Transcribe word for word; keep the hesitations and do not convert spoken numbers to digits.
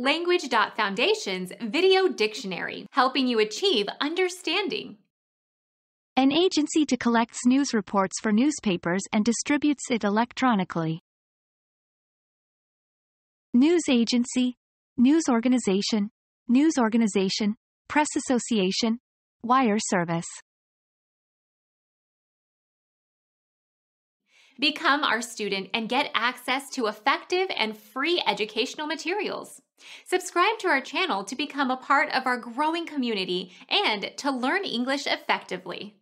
Language dot Foundation's Video Dictionary, helping you achieve understanding. An agency that collects news reports for newspapers and distributes it electronically. News agency, news organization, news organization, press association, wire service. Become our student and get access to effective and free educational materials. Subscribe to our channel to become a part of our growing community and to learn English effectively.